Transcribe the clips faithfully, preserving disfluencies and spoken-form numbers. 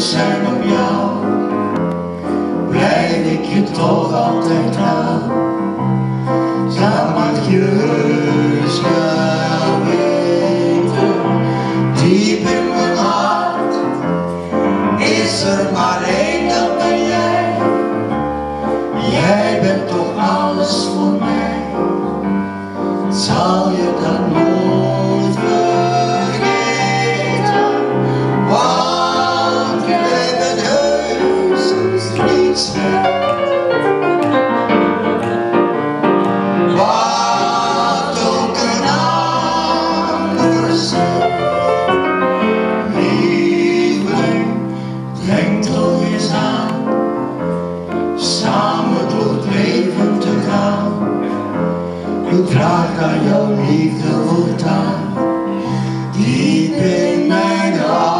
jaloers zijn op jou, blijf ik je toch altijd trouw. Dat mag je heus wel weten, diep in mijn hart is er maar één, dat ben jij. Jij bent toch alles voor mij, zal je dat nooit vergeten, want jij bent heus niet slecht. Wat ook een ander zegt, lieveling, denk toch eens aan, samen door het leven te gaan. Ik draag aan jouw liefde voortaan, diep in mijn hart.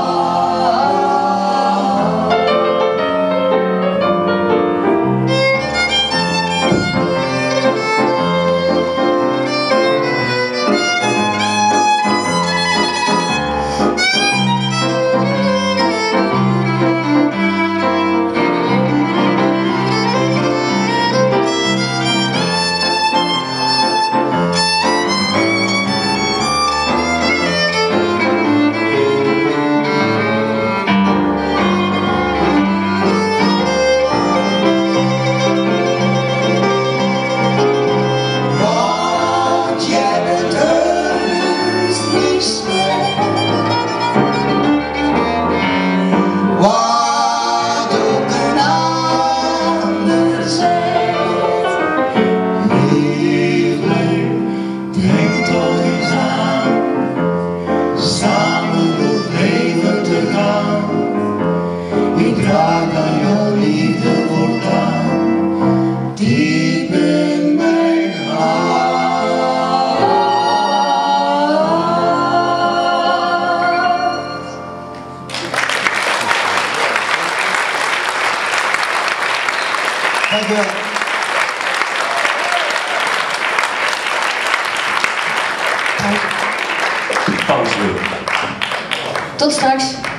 Ik draag aan jouw liefde voortaan, diep in mijn hart. Dank je wel. Tot straks.